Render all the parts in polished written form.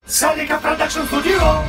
Salika Production Studio.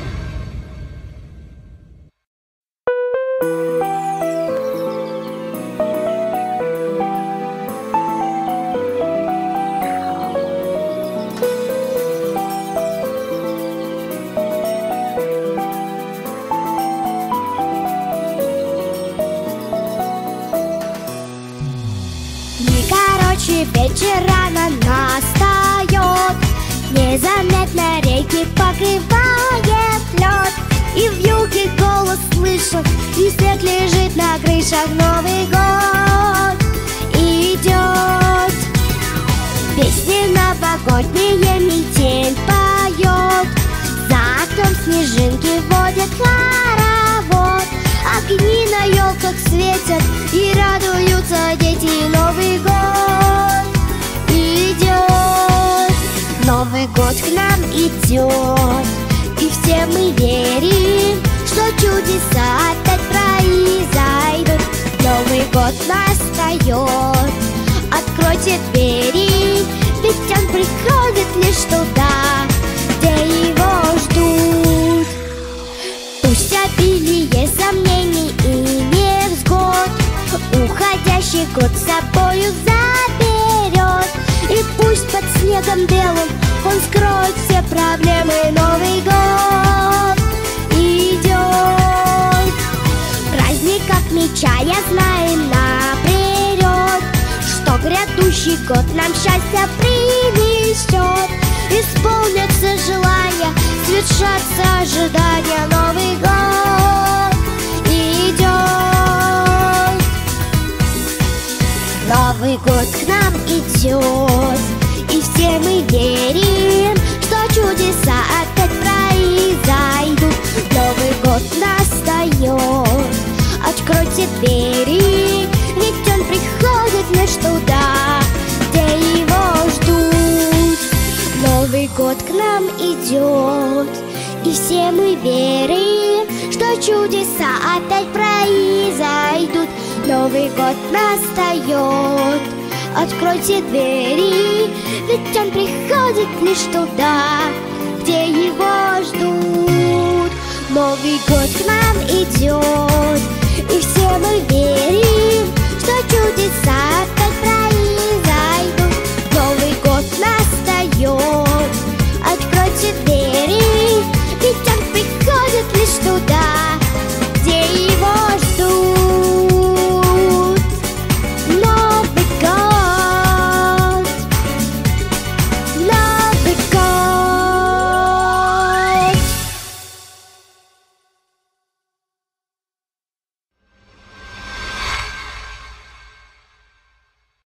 Вечер рано настает, незаметно реки покрывает лед. И вьюге голос слышен, и снег лежит на крышах. Новый год идет. Песни новогодние метель поет, за окном снежинки водят хоровод. Огни на елках светят, и радуются дети. Новый год идет. Новый год к нам идет, и все мы верим, что чудеса опять произойдут. Новый год настает, откройте двери, ведь он приходит лишь туда, где его ждут. Пусть обилие сомнений и невзгод уходящий год с собою заберет. И пусть под снегом белым он скроет все проблемы. Новый год идет. Праздник отмечая знаем наперед, что грядущий год нам счастье принесет. Исполнятся желания, свершатся ожидания. Новый год идет. Новый год к нам идет, и все мы верим, что чудеса опять произойдут. Новый год настает, откройте двери, ведь он приходит лишь туда, где его ждут. Новый год к нам идет, и все мы верим, что чудеса опять произойдут. Новый год настает, откройте двери, ведь он приходит лишь туда, где его ждут. Новый год к нам идет, и все мы верим,